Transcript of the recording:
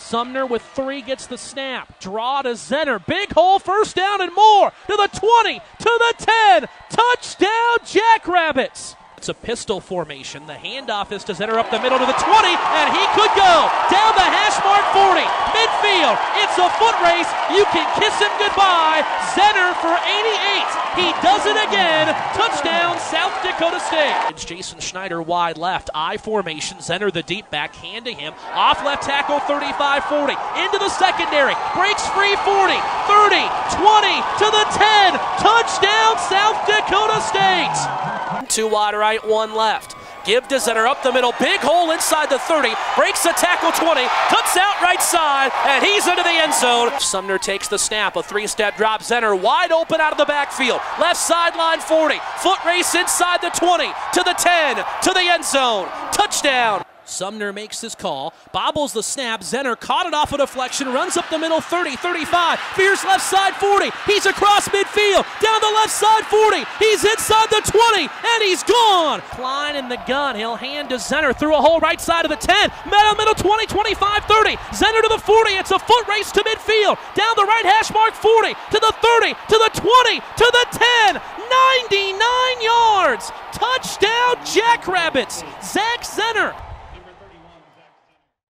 Sumner with 3 gets the snap. Draw to Zenner. Big hole, first down and more. To the 20, to the 10. Touchdown, Jackrabbits. It's a pistol formation. The handoff is to Zenner up the middle to the 20, and he could go down the hash mark 40. Midfield. It's a foot race. You can kiss him goodbye. Zenner for 88. He does it again. Touchdown, South Dakota State. It's Jason Schneider wide left. I formation. Zenner the deep back, hand to him. Off left tackle 35-40. Into the secondary. Breaks free 40, 30, 20 to the 10. Touchdown, South Dakota State. 2 wide right, 1 left. Give to Zenner up the middle, big hole inside the 30, breaks the tackle 20, cuts out right side, and he's into the end zone. Sumner takes the snap, a 3-step drop, Zenner wide open out of the backfield, left sideline 40, foot race inside the 20, to the 10, to the end zone, touchdown. Sumner makes his call, bobbles the snap, Zenner caught it off a deflection, runs up the middle 30, 35, veers left side 40, he's across midfield, down the left side 40, he's inside the 20, and he's gone! Klein in the gun, he'll hand to Zenner through a hole right side of the 10, middle 20, 25, 30, Zenner to the 40, it's a foot race to midfield, down the right hash mark 40, to the 30, to the 20, to the 10, 99 yards! Touchdown, Jackrabbits! Zach Zenner.